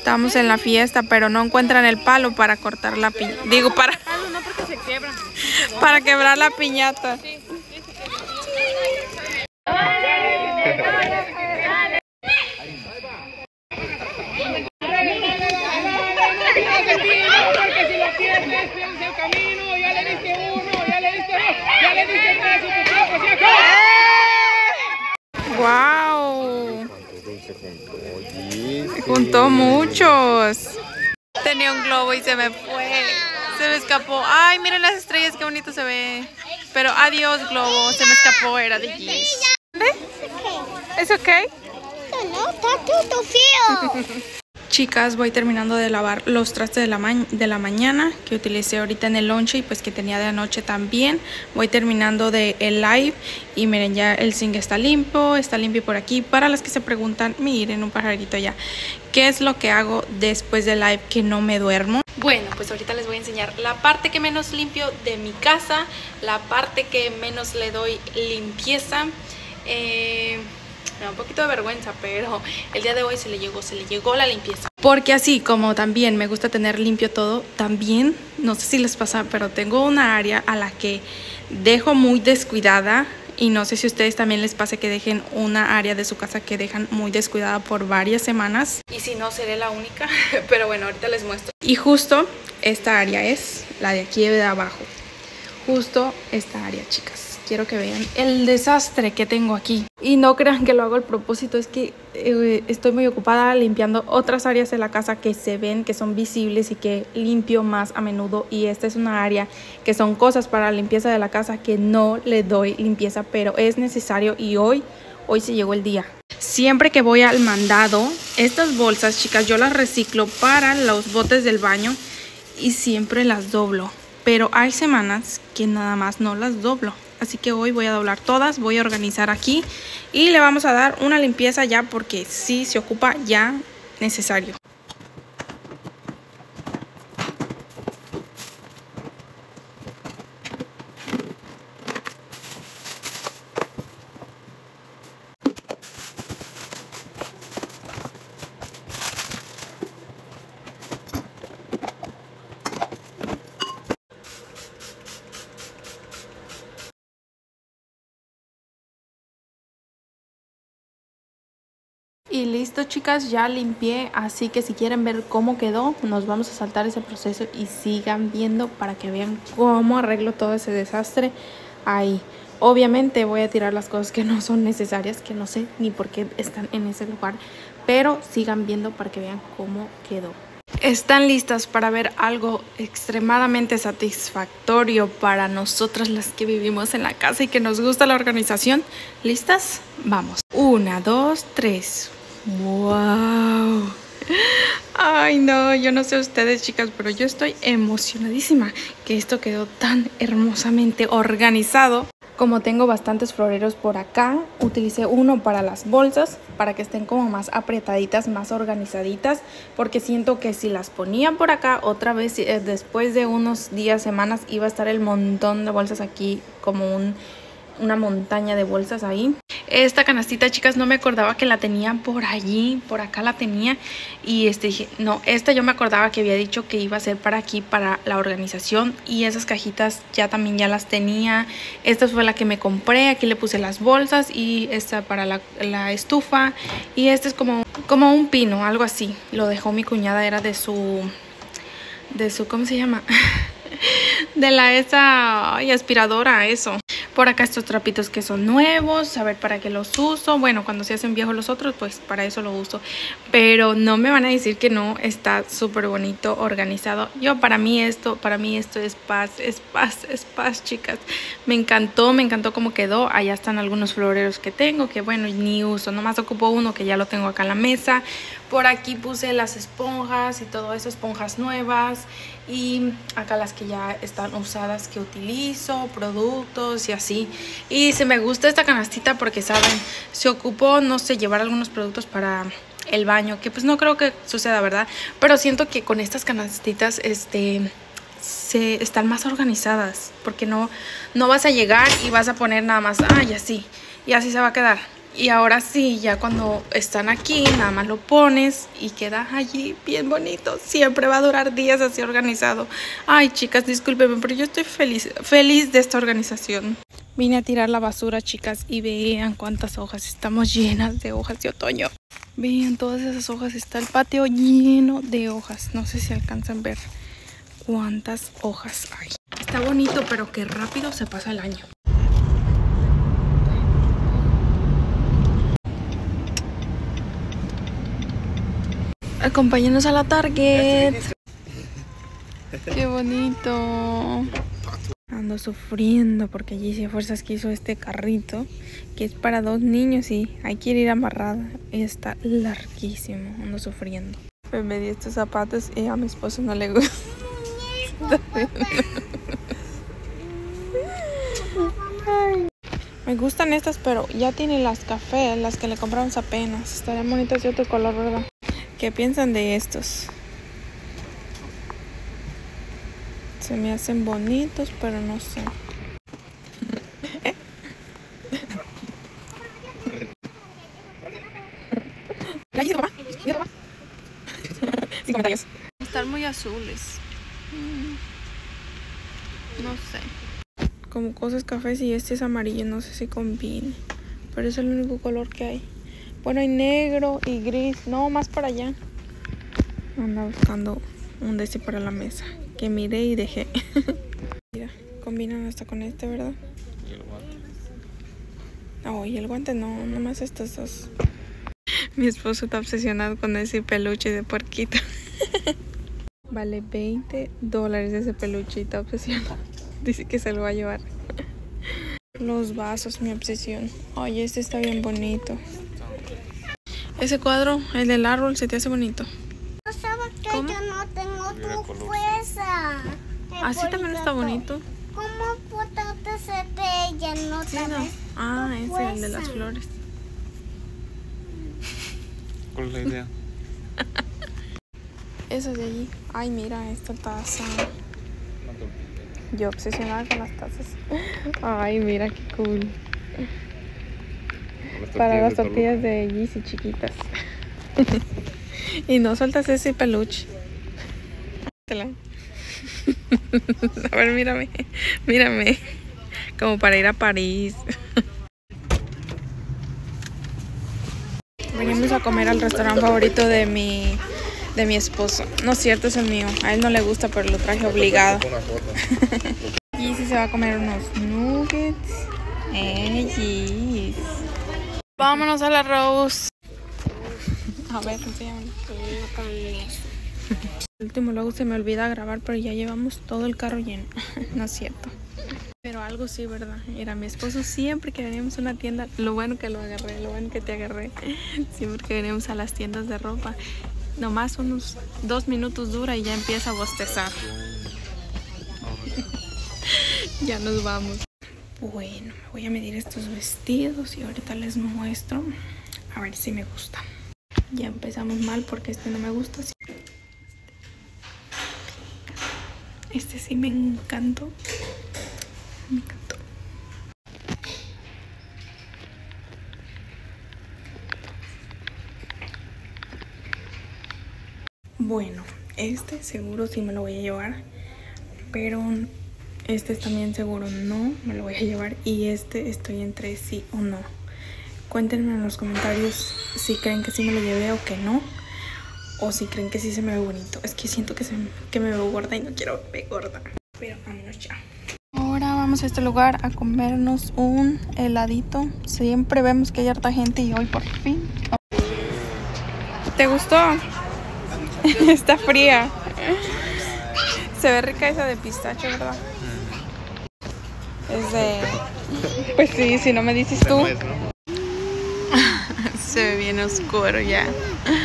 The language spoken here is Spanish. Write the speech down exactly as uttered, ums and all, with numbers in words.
Estamos en la fiesta, pero no encuentran el palo para cortar la piñata. Digo, para... No, porque se quiebra. Para quebrar la piñata. ¡Wow! Juntó muchos. Tenía un globo y se me fue. Se me escapó. Ay, miren las estrellas, qué bonito se ve. Pero adiós, globo. Se me escapó, era de Gis. ¿Es ok? No, está todo feo. Chicas, voy terminando de lavar los trastes de la, ma de la mañana que utilicé ahorita en el lonche y pues que tenía de anoche también. Voy terminando de el live y miren, ya el zinc está limpio, está limpio por aquí. Para las que se preguntan, miren un pajarito ya. ¿Qué es lo que hago después del live que no me duermo? Bueno, pues ahorita les voy a enseñar la parte que menos limpio de mi casa, la parte que menos le doy limpieza. Eh... Me da un poquito de vergüenza, pero el día de hoy se le llegó, se le llegó la limpieza. Porque así como también me gusta tener limpio todo, también, no sé si les pasa, pero tengo una área a la que dejo muy descuidada. Y no sé si a ustedes también les pasa que dejen una área de su casa que dejan muy descuidada por varias semanas. Y si no, seré la única, pero bueno, ahorita les muestro. Y justo esta área es la de aquí de abajo. Justo esta área, chicas. Quiero que vean el desastre que tengo aquí. Y no crean que lo hago al propósito, es que eh, estoy muy ocupada limpiando otras áreas de la casa que se ven, que son visibles y que limpio más a menudo. Y esta es una área que son cosas para la limpieza de la casa que no le doy limpieza, pero es necesario y hoy, hoy se llegó el día. Siempre que voy al mandado, estas bolsas, chicas, yo las reciclo para los botes del baño y siempre las doblo. Pero hay semanas que nada más no las doblo. Así que hoy voy a doblar todas, voy a organizar aquí y le vamos a dar una limpieza ya porque sí se ocupa ya necesario. Y listo, chicas, ya limpié, así que si quieren ver cómo quedó, nos vamos a saltar ese proceso y sigan viendo para que vean cómo arreglo todo ese desastre ahí. Obviamente voy a tirar las cosas que no son necesarias, que no sé ni por qué están en ese lugar, pero sigan viendo para que vean cómo quedó. ¿Están listas para ver algo extremadamente satisfactorio para nosotras las que vivimos en la casa y que nos gusta la organización? ¿Listas? Vamos. Una, dos, tres. ¡Wow! Ay, no, yo no sé ustedes, chicas, pero yo estoy emocionadísima que esto quedó tan hermosamente organizado. Como tengo bastantes floreros por acá, utilicé uno para las bolsas, para que estén como más apretaditas, más organizaditas, porque siento que si las ponía por acá, otra vez eh, después de unos días, semanas, iba a estar el montón de bolsas aquí, como un, una montaña de bolsas ahí. Esta canastita, chicas, no me acordaba que la tenía por allí, por acá la tenía. Y este dije, no, esta yo me acordaba que había dicho que iba a ser para aquí, para la organización. Y esas cajitas ya también ya las tenía. Esta fue la que me compré, aquí le puse las bolsas. Y esta para la, la estufa. Y este es como, como un pino, algo así. Lo dejó mi cuñada, era de su, de su, ¿cómo se llama? De la esa ay, aspiradora, eso. Por acá estos trapitos que son nuevos, a ver para qué los uso. Bueno, cuando se hacen viejos los otros, pues para eso lo uso. Pero no me van a decir que no, está súper bonito, organizado. Yo, para mí esto, para mí esto es paz, es paz, es paz, chicas. Me encantó, me encantó cómo quedó. Allá están algunos floreros que tengo, que bueno, ni uso. Nomás ocupo uno que ya lo tengo acá en la mesa. Por aquí puse las esponjas y todo eso, esponjas nuevas. Y acá las que ya están usadas que utilizo, productos y así. Y se me gusta esta canastita porque, saben, se ocupó, no sé, llevar algunos productos para el baño, que pues no creo que suceda, ¿verdad? Pero siento que con estas canastitas, este... se están más organizadas, porque no, no vas a llegar y vas a poner nada más, ah, y así, y así se va a quedar. Y ahora sí, ya cuando están aquí, nada más lo pones y queda allí bien bonito. Siempre va a durar días así organizado. Ay, chicas, discúlpenme, pero yo estoy feliz, feliz de esta organización. Vine a tirar la basura, chicas, y vean cuántas hojas. Estamos llenas de hojas de otoño. Vean todas esas hojas. Está el patio lleno de hojas. No sé si alcanzan a ver cuántas hojas hay. Está bonito, pero qué rápido se pasa el año. Acompáñenos a la Target. Qué bonito. Ando sufriendo porque Jessie a fuerzas quiso este carrito que es para dos niños y hay que ir amarrada. Y está larguísimo. Ando sufriendo. Me di estos zapatos y a mi esposo no le gusta. Ay. Me gustan estas, pero ya tienen las cafés, las que le compramos apenas. Estarían bonitas de otro color, ¿verdad? ¿Qué piensan de estos? Se me hacen bonitos, pero no sé. Sin comentarios. Están muy azules. No sé. Como cosas cafés y este es amarillo. No sé si combine. Pero es el único color que hay. Bueno, hay negro y gris. No, más para allá. Anda buscando un de ese para la mesa. Que miré y dejé. Mira, combinan hasta con este, ¿verdad? Y el guante. Oh, y el guante no, nomás estos dos. Mi esposo está obsesionado con ese peluche de puerquito. Vale veinte dólares ese peluche y está obsesionado. Dice que se lo va a llevar. Los vasos, mi obsesión. Oye, este está bien bonito. Ese cuadro, el del árbol, se te hace bonito. No sabes que ¿Cómo? yo no tengo Mira el tu color. fuerza. Así también está bonito. ¿Cómo puedo ser de ella? No Sí, te no. ves Ah, tu ese, el de fuerza. las flores. ¿Cuál es la idea? Esa de allí. Ay, mira esta taza. Yo obsesionada con las tazas. Ay, mira qué cool. Para las tortillas de Yeezy chiquitas. Y no sueltas ese peluche. A ver, mírame. Mírame. Como para ir a París. Venimos a comer al restaurante favorito de mi de mi esposo. No es cierto, es el mío. A él no le gusta, pero lo traje obligado. Y si se va a comer unos nuggets. Eh, yes. Vámonos a la Rose. A ver, enséñame. El último luego se me olvida grabar, pero ya llevamos todo el carro lleno. No es cierto. Pero algo sí, ¿verdad? Era mi esposo siempre que veníamos a una tienda. Lo bueno que lo agarré, lo bueno que te agarré. Siempre que veníamos a las tiendas de ropa. Nomás unos dos minutos dura y ya empieza a bostezar. Ya nos vamos. Bueno, me voy a medir estos vestidos y ahorita les muestro. A ver si me gusta. Ya empezamos mal porque este no me gusta. Este sí me encantó. Me encantó. Bueno, este seguro sí me lo voy a llevar, pero este también seguro no me lo voy a llevar, y este estoy entre sí o no. Cuéntenme en los comentarios si creen que sí me lo llevé o que no, o si creen que sí se me ve bonito. Es que siento que, se, que me veo gorda y no quiero verme gorda, pero vámonos ya. Ahora vamos a este lugar a comernos un heladito. Siempre vemos que hay harta gente y hoy por fin. ¿Te gustó? Está fría. Se ve rica esa de pistacho, ¿verdad? Es de... Pues sí, si no me dices tú. Se ve bien oscuro ya.